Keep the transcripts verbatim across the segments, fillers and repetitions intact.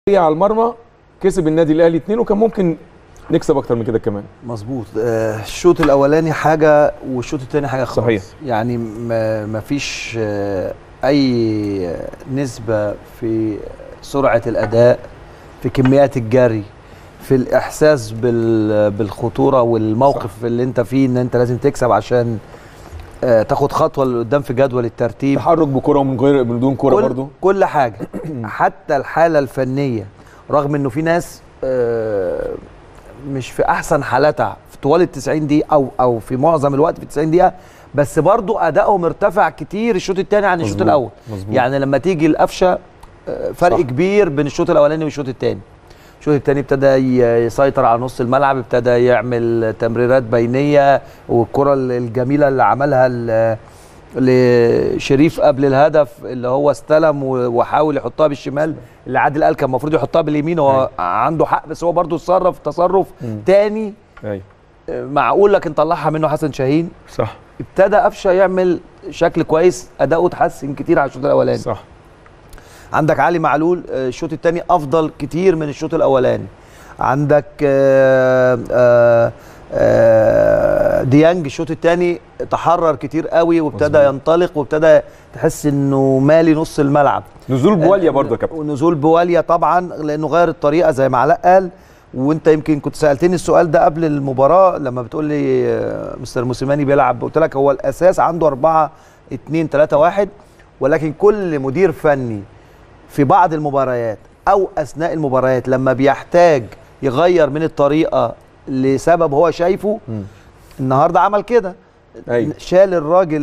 على المرمى كسب النادي الاهلي اتنين، وكان ممكن نكسب اكتر من كده كمان. مظبوط. آه الشوط الاولاني حاجه والشوط الثاني حاجه خالص. صحيح. يعني ما فيش آه اي نسبه في سرعه الاداء، في كميات الجري، في الاحساس بالخطوره والموقف صح. اللي انت فيه ان انت لازم تكسب عشان آه تاخد خطوه لقدام في جدول الترتيب. تحرك بكره ومن غير من دون كره برضو، كل حاجه. حتى الحاله الفنيه، رغم انه في ناس آه مش في احسن حالاتها في طوال ال تسعين دقيقه او او في معظم الوقت في تسعين دقيقه، بس برضو ادائهم ارتفع كتير الشوط الثاني عن الشوط الاول. مزبوط. يعني لما تيجي القفشه فرق صح. كبير بين الشوط الاولاني والشوط الثاني. الشوط الثاني ابتدى يسيطر على نص الملعب، ابتدى يعمل تمريرات بينيه، والكره الجميله اللي عملها لشريف قبل الهدف اللي هو استلم وحاول يحطها بالشمال، اللي عادل قال كان المفروض يحطها باليمين، هو عنده حق بس هو برضو اتصرف تصرف ثاني معقول لكن طلعها منه حسن شاهين. صح. ابتدى قفشه يعمل شكل كويس، اداؤه اتحسن كتير على الشوط الاولاني. صح. عندك علي معلول الشوط الثاني افضل كتير من الشوط الاولاني. عندك ديانج الشوط الثاني تحرر كتير قوي وابتدى ينطلق وابتدى تحس انه مالي نص الملعب. نزول بواليا برضه يا كابتن. ونزول بواليا طبعا لانه غير الطريقه زي ما علاء قال. وانت يمكن كنت سالتني السؤال ده قبل المباراه لما بتقول لي مستر موسيماني بيلعب، قلت لك هو الاساس عنده أربعة اتنين تلاتة واحد، ولكن كل مدير فني في بعض المباريات او اثناء المباريات لما بيحتاج يغير من الطريقه لسبب هو شايفه م. النهارده عمل كده. أيوة. شال الراجل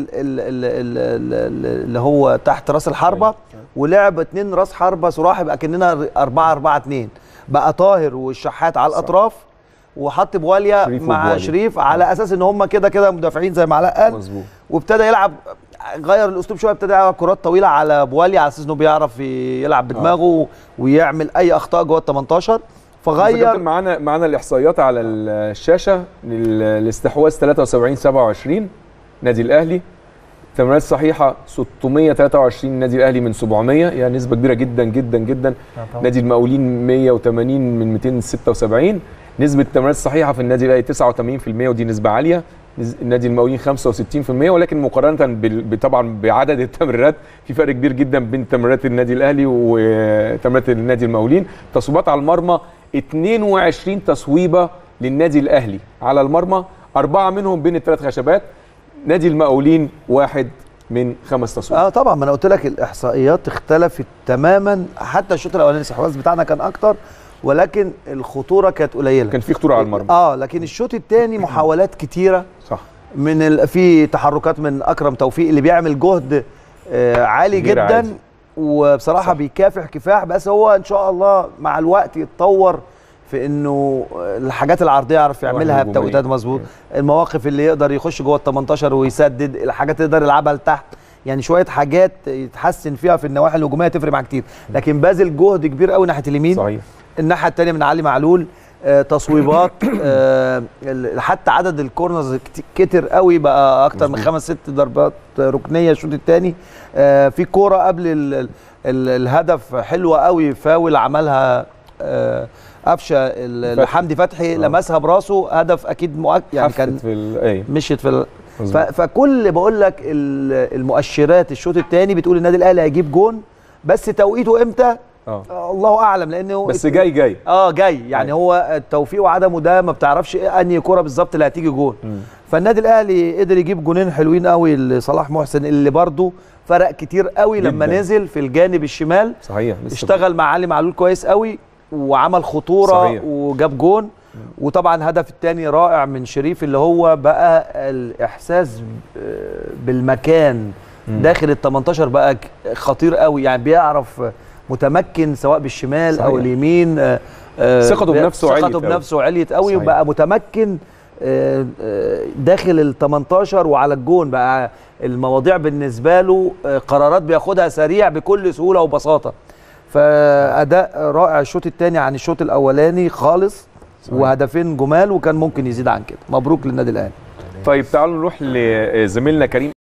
اللي هو تحت راس الحربه. أيوة. ولعب اتنين راس حربه صراحه بقى كاننا أربعة أربعة اتنين، بقى طاهر والشحات على الاطراف وحط بواليا شريف مع وبواليا. شريف على اساس ان هم كده كده مدافعين زي ما علاء قال. مظبوط. وابتدى يلعب، غير الاسلوب شويه، ابتدى يلعب كرات طويله على بواليا على اساس انه بيعرف يلعب بدماغه آه. ويعمل اي اخطاء جوه ال تمنتاشر. فغير. معانا معانا الاحصائيات على الشاشه. الاستحواذ تلاتة وسبعين سبعة وعشرين نادي الاهلي، التمريرات الصحيحه ستمية وتلاتة وعشرين نادي الاهلي من سبعمية، يعني نسبه كبيره جدا جدا جدا. نادي المقاولين مية وتمانين من ميتين وستة وسبعين. نسبه التمريرات الصحيحه في النادي الاهلي تسعة وتمانين في المية ودي نسبه عاليه. النادي المقاولين خمسة وستين في المية، ولكن مقارنه طبعا بعدد التمريرات في فرق كبير جدا بين تمريرات النادي الاهلي وتمريرات النادي المقاولين. تصويبات على المرمى اتنين وعشرين تصويبه للنادي الاهلي على المرمى، اربعه منهم بين الثلاث خشبات. نادي المقاولين واحد من خمس تصويبات. اه طبعا، ما انا قلت لك الاحصائيات اختلفت تماما. حتى الشوط الاولاني الاستحواذ بتاعنا كان اكتر، ولكن الخطوره كانت قليله. كان في خطوره على المرمى. اه لكن الشوط الثاني محاولات كتيره. صح. من ال... في تحركات من اكرم توفيق اللي بيعمل جهد آه عالي جدا عادي. وبصراحه صح. بيكافح كفاح، بس هو ان شاء الله مع الوقت يتطور في انه الحاجات العرضيه يعرف يعملها بتوقيتات مظبوط، المواقف اللي يقدر يخش جوه ال تمنتاشر ويسدد، الحاجات اللي يقدر يلعبها لتحت، يعني شويه حاجات يتحسن فيها في النواحي الهجوميه تفرق معاه كتير. لكن باذل جهد كبير قوي ناحيه اليمين. صحيح. الناحيه الثانيه من علي معلول آه تصويبات آه حتى عدد الكورنرز كتر قوي، بقى اكتر من خمس ست ضربات ركنيه الشوط الثاني. آه في كوره قبل ال ال ال الهدف حلوه قوي، فاول عملها آه قفشه لحمدي فتحي آه. لمسها براسه، هدف اكيد مؤكد يعني كان في مشيت في فكل بقول لك المؤشرات الشوط الثاني بتقول النادي الاهلي هيجيب جون، بس توقيته امتى؟ آه. الله اعلم، لانه بس جاي جاي اه جاي يعني. أي. هو التوفيق وعدمه ده ما بتعرفش انهي كوره بالظبط اللي هتيجي جون. م. فالنادي الاهلي قدر يجيب جونين حلوين قوي لصلاح محسن، اللي برده فرق كتير قوي جداً. لما نزل في الجانب الشمال. صحيح. اشتغل مع علي معلول كويس قوي وعمل خطوره. صحيح. وجاب جون. م. وطبعا الهدف الثاني رائع من شريف، اللي هو بقى الاحساس بالمكان م. داخل ال تمنتاشر بقى خطير قوي، يعني بيعرف متمكن سواء بالشمال. صحيح. او اليمين. ثقته بنفسه عليت ثقته بنفسه عليت قوي، وبقى متمكن داخل ال تمنتاشر وعلى الجون. بقى المواضيع بالنسبه له قرارات بياخدها سريع بكل سهوله وبساطه. فاداء رائع الشوط الثاني عن الشوط الاولاني خالص. صحيح. وهدفين جمال، وكان ممكن يزيد عن كده. مبروك للنادي الاهلي. طيب تعالوا نروح لزميلنا كريم.